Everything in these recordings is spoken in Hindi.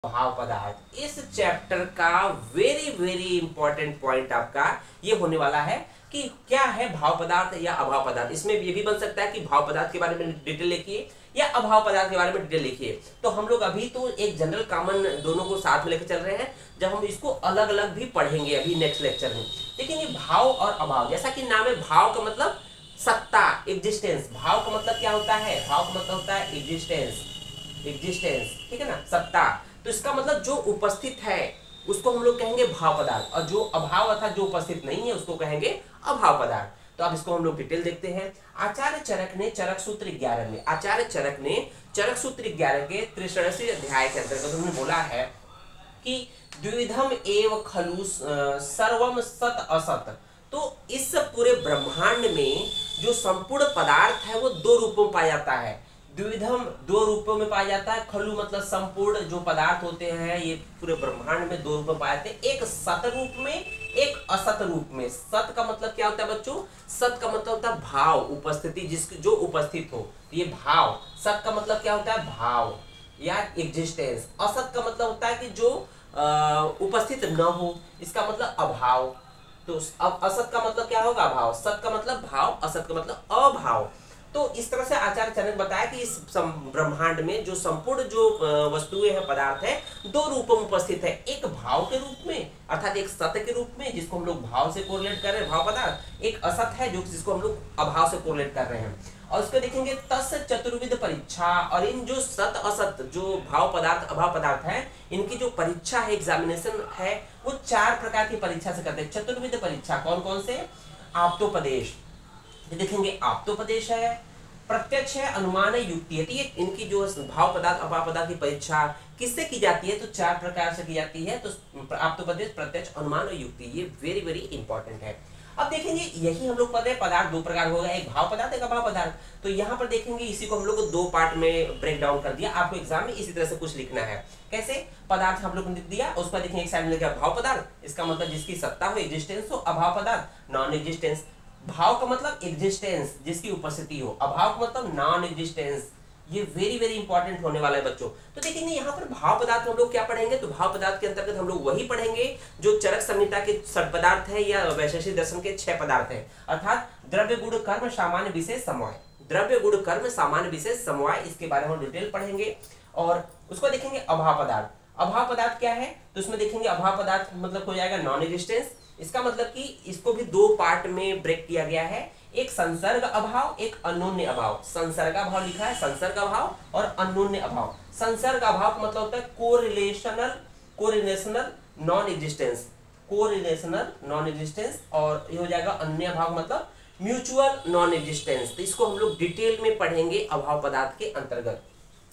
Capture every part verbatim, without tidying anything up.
भाव पदार्थ। इस चैप्टर का वेरी वेरी इंपॉर्टेंट पॉइंट आपका ये होने वाला है कि क्या है भाव पदार्थ या अभाव पदार्थ। इसमें ये भी बन सकता है कि भाव पदार्थ के बारे में डिटेल लिखिए या अभाव पदार्थ के बारे में डिटेल लिखिए। तो हम लोग अभी तो एक जनरल कॉमन दोनों को साथ में लेकर चल रहे हैं, जब हम इसको अलग अलग भी पढ़ेंगे अभी नेक्स्ट लेक्चर में। लेकिन ये भाव और अभाव, जैसा कि नाम है, भाव का मतलब सत्ता, एग्जिस्टेंस। भाव का मतलब क्या होता है? भाव का मतलब होता है एग्जिस्टेंस, एग्जिस्टेंस, ठीक है ना, सत्ता। तो इसका मतलब जो उपस्थित है उसको हम लोग कहेंगे भाव पदार्थ, और जो अभाव अर्थात जो उपस्थित नहीं है उसको कहेंगे अभाव पदार्थ। तो अब इसको हम लोग डिटेल देखते हैं। आचार्य चरक ने चरक सूत्र ग्यारह में आचार्य चरक ने चरक सूत्र ग्यारह के त्रिषष्ठी अध्याय के अंतर्गत उन्होंने बोला है कि द्विविधम एव खलु सर्वम सत असत। तो इस पूरे ब्रह्मांड में जो संपूर्ण पदार्थ है वो दो रूपों में पाया जाता है। द्विविधम दो रूपों में पाया जाता है, खलु मतलब संपूर्ण जो पदार्थ होते हैं ये पूरे ब्रह्मांड में दो रूप में पाए जाते हैं, एक सत रूप में, एक असत रूप में। सत का मतलब क्या होता है बच्चों? सत का मतलब होता है भाव, उपस्थिति, जिसकी जो उपस्थित हो, ये भाव। सत का मतलब क्या होता है? भाव या एग्जिस्टेंस। असत का मतलब होता है कि जो आ, उपस्थित न हो, इसका मतलब अभाव। तो अब असत का मतलब क्या होगा? अभाव। सत का मतलब भाव, असत का मतलब अभाव। तो इस तरह से आचार्य चरक ने बताया कि इस ब्रह्मांड में जो संपूर्ण जो वस्तुएं हैं, पदार्थ है, दो रूपों में उपस्थित है। एक भाव के रूप में अर्थात एक सत के रूप में, जिसको हम लोग भाव से कोरिलेट कर रहे हैं, भाव पदार्थ। एक असत है जो जिसको हम लोग अभाव से कोरिलेट कर रहे हैं। और उसको देखेंगे तस् चतुर्विध परीक्षा। और इन जो सत असत जो भाव पदार्थ अभाव पदार्थ है, इनकी जो परीक्षा है, एग्जामिनेशन है, वो चार प्रकार की परीक्षा से करते हैं। चतुर्विध परीक्षा कौन कौन से? आप्तोपदेश, देखेंगे आप्तोपदेश है, प्रत्यक्ष है, अनुमान है, युक्ति है। तो ये इनकी जो भाव पदार्थ अभाव पदार्थ की परीक्षा किससे की जाती है? तो चार प्रकार से की जाती है। तो आप्तोपदेश, प्रत्यक्ष, अनुमान और युक्ति, ये वेरी वेरी इंपॉर्टेंट है। अब देखेंगे यही हम लोग पढ़ रहे हैं, पदार्थ दो प्रकार हो गया, एक भाव पदार्थ, एक अभाव पदार्थ। तो यहाँ पर देखेंगे इसी को हम लोग दो पार्ट में ब्रेक डाउन कर दिया। आपको एग्जाम में इसी तरह से कुछ लिखना है। कैसे? पदार्थ हम लोग ने दिया, उसका देखेंगे एक साइड में लिखा भाव पदार्थ, इसका मतलब जिसकी सत्ता हो, एग्जिस्टेंस हो। अभाव पदार्थ नॉन एग्जिस्टेंस। भाव का मतलब एग्जिस्टेंस, जिसकी उपस्थिति हो। अभाव का मतलब नॉन एग्जिस्टेंस। ये वेरी वेरी इंपॉर्टेंट होने वाला है बच्चों। तो देखेंगे यहाँ पर भाव पदार्थ हम लोग क्या पढ़ेंगे? तो भाव पदार्थ के अंतर्गत हम लोग वही पढ़ेंगे जो चरक संहिता के षट पदार्थ है या वैशेषिक दर्शन के छह पदार्थ है, अर्थात द्रव्य गुण कर्म सामान्य विशेष समवाय। द्रव्य गुण कर्म सामान्य विशेष समवाय, इसके बारे में डिटेल पढ़ेंगे। और उसको देखेंगे अभाव पदार्थ। अभाव पदार्थ क्या है? तो उसमें देखेंगे अभाव पदार्थ मतलब हो जाएगा नॉन एग्जिस्टेंस। इसका मतलब कि इसको भी दो पार्ट में ब्रेक किया गया है, एक संसर्ग अभाव, एक अन्योन्य अभाव। संसर्ग अभाव लिखा है, संसर्ग अभाव और अन्योन्य अभाव। संसर्ग अभाव का मतलब होता है correlational, correlational non existence, correlational non existence. और ये हो जाएगा अन्य अभाव मतलब म्यूचुअल नॉन एग्जिस्टेंस। तो इसको हम लोग डिटेल में पढ़ेंगे अभाव पदार्थ के अंतर्गत।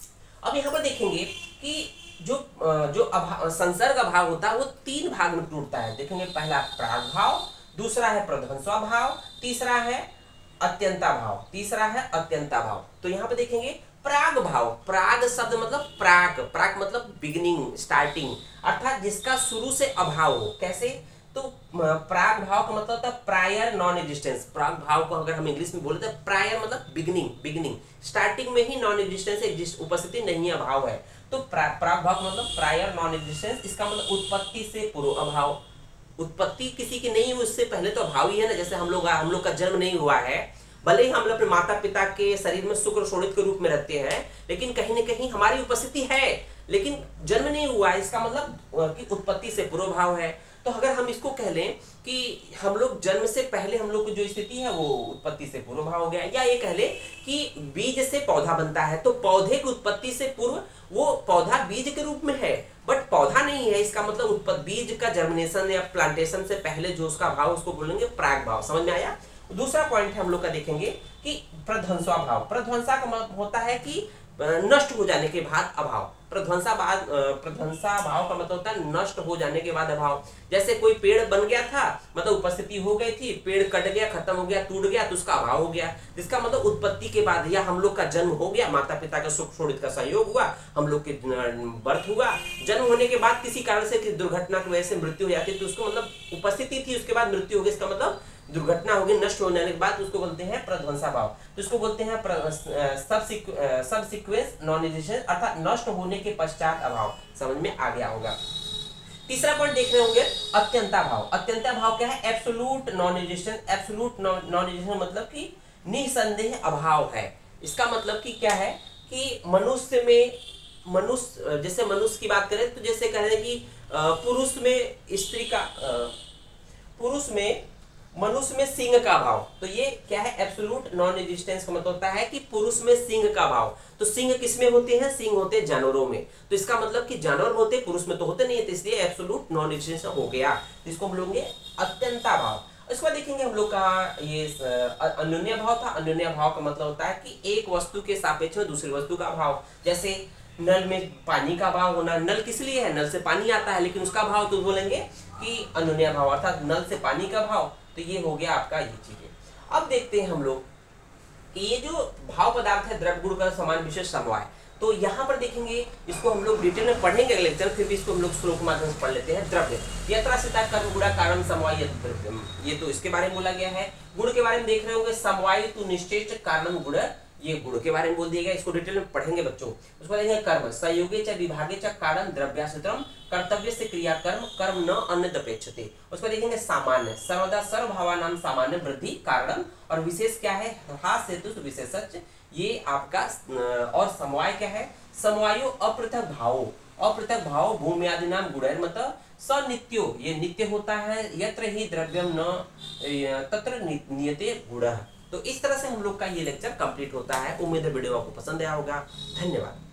अब यहाँ पर देखेंगे कि जो जो अभाव, संसर्ग अभाव होता है वो तीन भाग में टूटता है। देखेंगे पहला प्राग भाव, दूसरा है प्रध्वंसा भाव, तीसरा है अत्यंता भाव, तीसरा है अत्यंता भाव। तो यहाँ पे देखेंगे प्राग भाव। प्राग शब्द मतलब प्राक, प्राक मतलब बिगिनिंग, स्टार्टिंग, अर्थात जिसका शुरू से अभाव हो। कैसे? तो प्राग भाव का मतलब होता है प्रायर नॉन एग्जिस्टेंस। प्राग भाव को अगर हम इंग्लिश में बोले तो प्रायर मतलब बिगिनिंग, बिगिनिंग, स्टार्टिंग में ही नॉन एग्जिस्टेंस, उपस्थिति नहीं, अभाव है। तो प्राग भाव का मतलब प्रायर नॉन एग्जिस्टेंस, इसका मतलब उत्पत्ति से पूर्व अभाव। उत्पत्ति किसी की नहीं हुई उससे पहले तो अभाव ही है ना। जैसे हम लोग हम लोग का जन्म नहीं हुआ है, भले ही हम लोग अपने माता पिता के शरीर में शुक्र शोणित के रूप में रहते हैं, लेकिन कहीं ना कहीं हमारी उपस्थिति है, लेकिन जन्म नहीं हुआ है। इसका मतलब कि उत्पत्ति से पूर्व भाव है। तो अगर हम इसको कह लें कि हम लोग जन्म से पहले हम लोग की जो स्थिति है वो उत्पत्ति से पूर्व भाव हो गया, या ये कह ले कि बीज से पौधा बनता है, तो पौधे की उत्पत्ति से पूर्व वो पौधा बीज के रूप में है, बट पौधा नहीं है। इसका मतलब उत्पत्ति, बीज का जर्मिनेशन या प्लांटेशन से पहले जो उसका भाव, उसको बोलेंगे प्राग भाव। समझ में आया? दूसरा पॉइंट है हम लोग का देखेंगे कि प्रध्वंसा भाव। प्रध्वंसा का मतलब होता है कि नष्ट हो जाने के बाद अभाव। प्रध्वंसा बाद प्रध्वंसा भाव का मतलब होता है नष्ट हो जाने के बाद अभाव। जैसे कोई पेड़ बन गया था, मतलब उपस्थिति हो गई थी, पेड़ कट गया, खत्म हो गया, टूट गया, तो उसका अभाव हो गया। जिसका मतलब उत्पत्ति के बाद, या हम लोग का जन्म हो गया, माता पिता का सुख शोणित का सहयोग हुआ, हम लोग के बर्थ हुआ, जन्म होने के बाद किसी कारण से दुर्घटना की वजह से मृत्यु हो जाती है, तो उसको मतलब उपस्थिति थी, उसके बाद मृत्यु हो गई, इसका मतलब दुर्घटना होगी, नष्ट हो जाने के बाद उसको बोलते हैं प्रध्वंसा भाव। तो इसको बोलते हैं सबसिक्वेंस नॉन एग्जिस्टेंस, अर्थात नष्ट होने के पश्चात अभाव। समझ में आ गया होगा। तीसरा पॉइंट देख रहे होंगे अत्यंता भाव। अत्यंता भाव क्या है? Absolute non existence. Absolute non existence मतलब कि निसंदेह अभाव है। इसका मतलब कि क्या है कि मनुष्य में, मनुष्य जैसे मनुष्य की बात करें तो जैसे कह रहे हैं कि पुरुष में स्त्री का, पुरुष में मनुष्य में सिंह का भाव, तो ये क्या है? एब्सोल्यूट नॉन एग्जिस्टेंस का मतलब होता है कि पुरुष में सिंह का भाव। तो सिंह किस में होते हैं? सिंह होते हैं जानवरों में। तो इसका मतलब कि जानवर होते पुरुष में तो होते नहीं है, तो इसलिए एब्सोल्यूट नॉन एग्जिस्टेंस हो गया। तो इसको हम लोग अत्यंता भाव। इसके बाद देखेंगे हम लोग का ये अन्योन्य भाव था। अन्योन्य भाव का मतलब होता है कि एक वस्तु के सापेक्ष में दूसरी वस्तु का भाव। जैसे नल में पानी का भाव होना, नल किस लिए है? नल से पानी आता है, लेकिन उसका भाव तो बोलेंगे कि अन्योन्य भाव, अर्थात नल से पानी का भाव। तो ये हो गया आपका ये चीजें। अब देखते हैं हम लोग कि ये जो भाव पदार्थ है द्रव्य गुण का समान विशेष समवाय, तो यहाँ पर देखेंगे, इसको हम लोग डिटेल में पढ़ेंगे अगले लेक्चर, फिर भी इसको हम लोग श्लोक माध्यम से पढ़ लेते हैं। द्रव्य यत्रासिता कर्म गुणा कारण समवाय द्रव्यम, ये तो इसके बारे में बोला गया है। गुण के बारे में देख रहे होंगे, समवाय तो निश्चेष कारण गुण, ये गुण के बारे में बोल दिया गया, इसको डिटेल में पढ़ेंगे बच्चों। उसको देखेंगे कर्म संयोगे च विभागे च कारण द्रव्याश्रितम कर्तव्य से क्रिया कर्म कर्म न अन्यदपेक्षते। उसको देखेंगे सामान्य सर्वदा सर्वभावानां सामान्य वृद्धि कारण, और विशेष क्या है? ह्रास हेतु विशेषज्ञ, ये आपका। और समवाय क्या है? समवायो अपृथक भावो, अपृथक भाव भूमि आदि नाम गुणैर मत सनित्यो, ये नित्य होता है। यत्र ही द्रव्यम न तत्र नियते गुणः। तो इस तरह से हम लोग का ये लेक्चर कंप्लीट होता है। उम्मीद है वीडियो आपको पसंद आया होगा। धन्यवाद।